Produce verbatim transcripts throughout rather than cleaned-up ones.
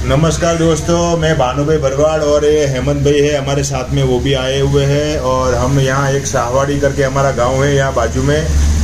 नमस्कार दोस्तों, मैं भानु भाई भरवाड़ और ये हेमंत भाई है हमारे साथ में, वो भी आए हुए हैं। और हम यहाँ एक शाहवाड़ी करके हमारा गांव है, यहाँ बाजू में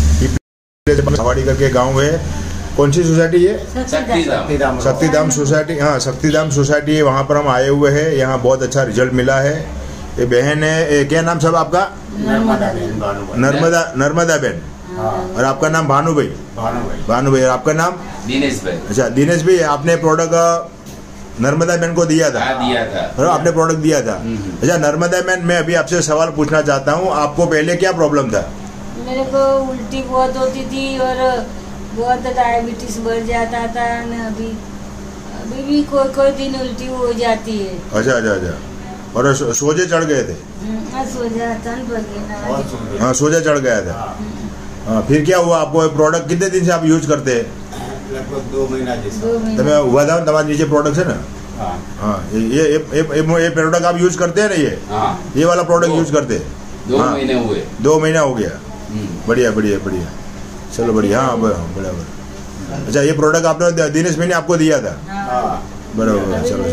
शाहवाड़ी करके गांव है। कौन सी सोसाइटी है? शक्तिधाम शक्तिधाम सोसाइटी। हाँ, शक्तिधाम सोसाइटी है, वहाँ पर हम आए हुए हैं। यहाँ बहुत अच्छा रिजल्ट मिला है। ये बहन है, क्या नाम सब आपका? नर्मदा बेन। नर्मदा नर्मदा बेन। और आपका नाम भानु भाई? भानु भाई। और आपका नाम? दिनेश भाई। अच्छा, दिनेश भाई, आपने प्रोडक्ट नर्मदा बेन को दिया था? हाँ, दिया था। और आपने प्रोडक्ट दिया था। अच्छा नर्मदा बेन, मैं अभी आपसे सवाल पूछना चाहता हूँ, आपको पहले क्या प्रॉब्लम था? मेरे को उल्टी बहुत होती थी और बहुत डायबिटीज बढ़ जाता था। अभी अभी भी कोई कोई दिन उल्टी हो जाती है। अच्छा अच्छा अच्छा। और सोजे चढ़ गए थे? सोजा तन पर गया। हाँ, सोजा चढ़ गया था। हाँ, फिर क्या हुआ आपको? प्रोडक्ट कितने दिन से आप यूज करते हैं? लगभग दो महीना तो मैं हुआ था तुम्हारे नीचे प्रोडक्ट है ना? हाँ, हाँ, ये ये ये ये प्रोडक्ट आप यूज करते हैं ना? ये हाँ, ये वाला प्रोडक्ट यूज करते हैं? दो हाँ, महीने हुए। दो महीना हो गया। बढ़िया बढ़िया बढ़िया, चलो बढ़िया। हाँ बराबर। अच्छा, ये प्रोडक्ट आपने दिनेश भाई ने आपको दिया था? बराबर, चलो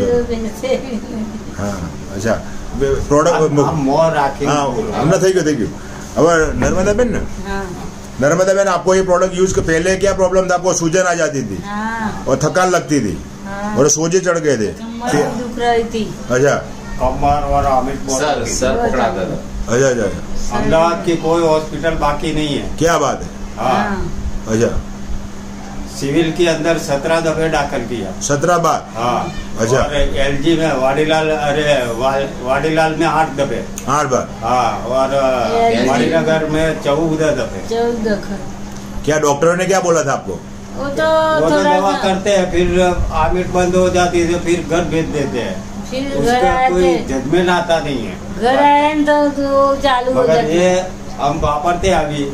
चलो। हाँ अच्छा, प्रोडक्ट मोर राखी। हाँ, हमने थैंक यू थैंक यू। अब नर्मदा बेन ना, नर्मदा बेन, आपको ये प्रोडक्ट यूज के पहले क्या प्रॉब्लम था? आपको सूजन आ जाती थी और थकान लगती थी और सोजे चढ़ गए थे? दुख रही थी। अच्छा, कमर और अमित सर सर पकड़ाता था। अच्छा अच्छा। अहमदाबाद की कोई हॉस्पिटल बाकी नहीं है। क्या बात है? हाँ, अच्छा, सिविल के अंदर सत्रह दफे दाखिल किया। सत्रह बार? हाँ। अच्छा। एल जी में वाडीलाल, अरे वा, वाडीलाल में आठ दफे। आठ बार? हाँ, और वाडीनगर में चौदह दफे। चौदह। क्या डॉक्टरों ने क्या बोला था आपको? वो तो वो तो थोड़ा दवा करते हैं, फिर आमिर बंद हो जाती है, फिर घर भेज देते हैं। फिर घर उसका आए कोई थे, जजमेंट आता नहीं है। घर आए तो तो चालू हो मगर जाती ये हम वापरते हैं अभी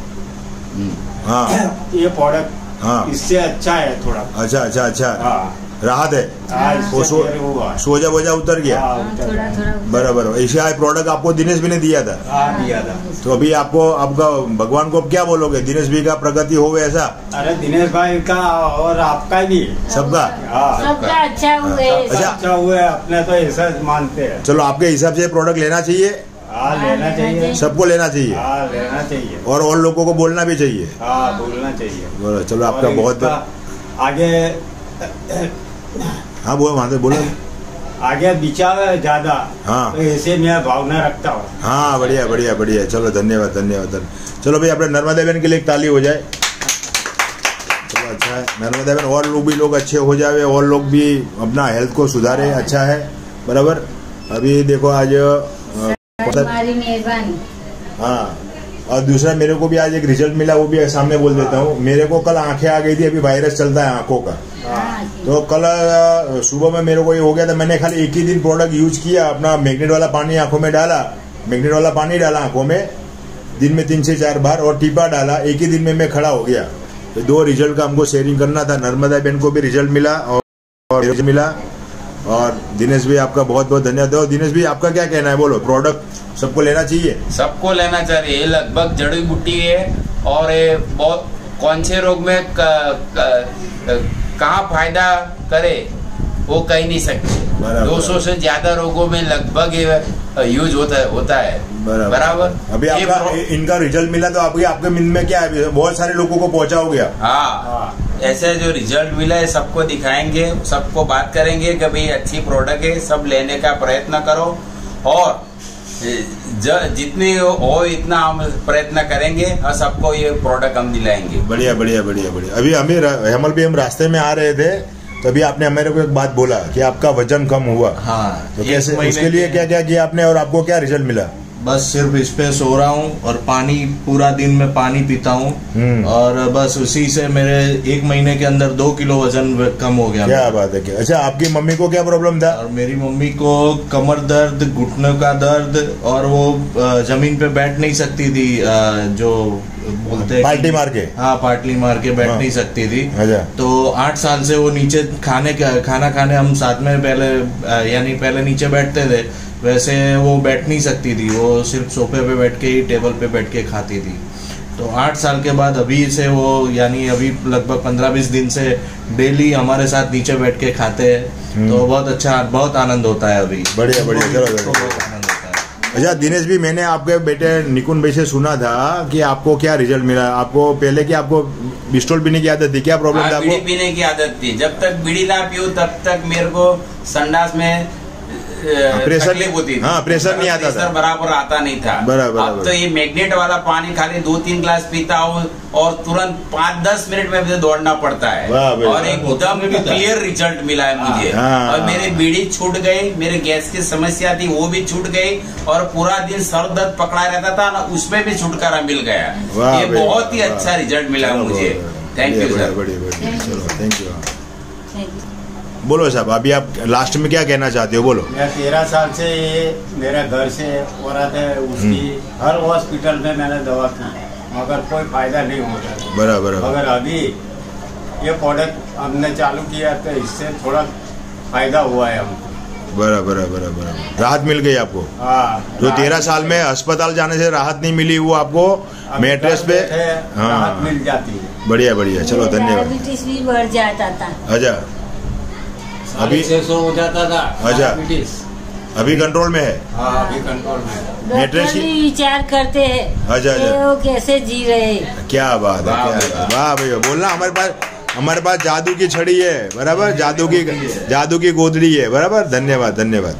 हाँ ये प्रोडक्ट, हाँ। इससे अच्छा है थोड़ा। अच्छा अच्छा अच्छा। हाँ, राहत है? हाँ, वो इससे सो, मेरे हुआ। सोजा वोजा उतर गया? हाँ, हाँ, उतर थोड़ा गया। थोड़ा बराबर। ऐसा प्रोडक्ट आपको दिनेश भी ने दिया था? हाँ, दिया था। तो अभी आपको, आपका भगवान को अब क्या बोलोगे? दिनेश भी का प्रगति हो ऐसा? अरे दिनेश भाई का और आपका भी, सबका? हाँ, सबका अच्छा हुए। अच्छा। अच्छा हुआ है, अपने तो ऐसा मानते हैं। चलो, आपके हिसाब से प्रोडक्ट लेना चाहिए? हाँ, लेना चाहिए, सबको लेना चाहिए? हाँ, लेना चाहिए। और और लोगों को बोलना भी चाहिए? हाँ, बोलना चाहिए। बोलो, चलो आपका और बहुत इसका आगे हाँ बोलो, वहां से बोलो। आगे बिचाव है ज्यादा, हाँ। तो ऐसे मैं भावना रखता हूँ। हाँ, बढ़िया बढ़िया बढ़िया। चलो धन्यवाद धन्यवाद। चलो भाई, अपने नर्मदा बेन के लिए एक ताली हो जाए। चलो अच्छा है, नर्मदा बेन और लोग भी लोग अच्छे हो जावे, और लोग भी अपना हेल्थ को सुधारे। अच्छा है, बराबर। अभी देखो आज हमारी मेहरबानी। हाँ, और दूसरा मेरे को भी आज एक रिजल्ट मिला, वो भी सामने बोल देता हूँ। मेरे को कल आंखें आ गई थी, अभी वायरस चलता है आंखों का। तो कल सुबह में मेरे को ये हो गया था। मैंने खाली एक ही दिन प्रोडक्ट यूज किया, अपना मैग्नेट वाला पानी आंखों में डाला, मैग्नेट वाला पानी डाला आंखों में दिन में तीन से चार बार, और टीपा डाला। एक ही दिन में मैं खड़ा हो गया। तो दो रिजल्ट का हमको शेयरिंग करना था। नर्मदा बेन को भी रिजल्ट मिला और रिजल्ट मिला। और दिनेश भी आपका बहुत बहुत धन्यवाद। दिनेश भी आपका क्या कहना है? बोलो, प्रोडक्ट सबको लेना चाहिए? सबको लेना चाहिए। ये लगभग जड़ी बूटी है और ये बहुत कौन से रोग में कहाँ फायदा करे वो कह नहीं सकते। दो सौ से ज्यादा रोगों में लगभग यूज होता है होता है बराबर, बराबर। अभी आपका इनका रिजल्ट मिला, तो आपके आपके मन में क्या है? बहुत सारे लोगों को पहुंचाओगे आप? हाँ, ऐसे जो रिजल्ट मिला है सबको दिखाएंगे, सबको बात करेंगे कि भाई अच्छी प्रोडक्ट है, सब लेने का प्रयत्न करो। और जितने हो इतना हम प्रयत्न करेंगे और सबको ये प्रोडक्ट हम दिलाएंगे। बढ़िया बढ़िया बढ़िया बढ़िया। अभी हमें हेमल भी हम रास्ते में आ रहे थे, तो अभी आपने हमारे को एक बात बोला कि आपका वजन कम हुआ। हाँ, तो कैसे, उसके लिए क्या क्या किया आपने और आपको क्या रिजल्ट मिला? बस सिर्फ इस पे सो रहा हूँ और पानी, पूरा दिन में पानी पीता हूँ, और बस उसी से मेरे एक महीने के अंदर दो किलो वजन कम हो गया। क्या बात है। क्या? अच्छा, आपकी मम्मी को क्या प्रॉब्लम था? और मेरी मम्मी को कमर दर्द, घुटनों का दर्द, और वो जमीन पे बैठ नहीं सकती थी, जो बोलते हैं पार्टी मार के। हाँ, पार्टी मार के बैठ हाँ। नहीं सकती थी। अच्छा। तो आठ साल से वो नीचे खाने खाना खाने हम साथ में पहले, यानी पहले नीचे बैठते थे, वैसे वो बैठ नहीं सकती थी। वो सिर्फ सोफे पे बैठ के ही, टेबल पे बैठ के खाती थी। तो आठ साल के बाद अभी से वो यानी अभी लगभग पंद्रह बीस दिन से डेली हमारे साथ नीचे बैठ के खाते हैं। तो बहुत अच्छा, बहुत आनंद होता है अभी। बढ़िया बढ़िया, चलो बहुत आनंद होता है। अच्छा दिनेश भी, मैंने आपके बेटे निकुंज भाई से सुना था कि आपको क्या रिजल्ट मिला। आपको पहले की आपको बिस्टोल पीने की आदत थी, क्या प्रॉब्लम था आपको? बीड़ी पीने की आदत थी। जब तक बीड़ी ना पीऊं तब तक मेरे को संडास में प्रेशर तकलीफ होती थी। हाँ, प्रेशर नहीं आता था, प्रेशर बराबर आता नहीं था। बराबर अब तो ये मैग्नेट वाला पानी खाली दो तीन ग्लास पीता हूँ और तुरंत पाँच दस मिनट में मुझे दौड़ना पड़ता है और एकदम क्लियर रिजल्ट मिला है मुझे। हाँ। और मेरी बीड़ी छूट गई, मेरे गैस की समस्या थी वो भी छूट गई और पूरा दिन सर दर्द पकड़ा रहता था ना, उसमें भी छुटकारा मिल गया। ये बहुत ही अच्छा रिजल्ट मिला मुझे। Thank you sir. बढ़िया बढ़िया, चलो थैंक यू। बोलो साहब, अभी आप लास्ट में क्या कहना चाहते हो, बोलो। मैं तेरह साल से ये मेरे घर से औरत है, उसकी हर हॉस्पिटल में मैंने दवा की मगर कोई फायदा नहीं होता। बराबर। मगर अभी ये प्रोडक्ट हमने चालू किया तो इससे थोड़ा फायदा हुआ है हमको। बराबर बराबर, राहत मिल गई आपको। हाँ, जो तेरह साल में अस्पताल जाने से राहत नहीं मिली, वो आपको मैट्रेस पे हाँ राहत मिल जाती है। बढ़िया बढ़िया, चलो धन्यवाद। डायबिटीज भी बढ़ जाता था। अच्छा, अभी छह सौ हो जाता था। अच्छा, अभी कंट्रोल में है। हाँ अभी कंट्रोल में है। मैट्रेस डॉक्टर भी विचार करते हैं अच्छा, अच्छा। कि वो कैसे जी रहे हैं। क्या बात है, क्या वाह भैया, बोलना हमारे पास हमारे पास जादू की छड़ी है, बराबर, जादू की जादू की गोदड़ी है, बराबर। धन्यवाद धन्यवाद।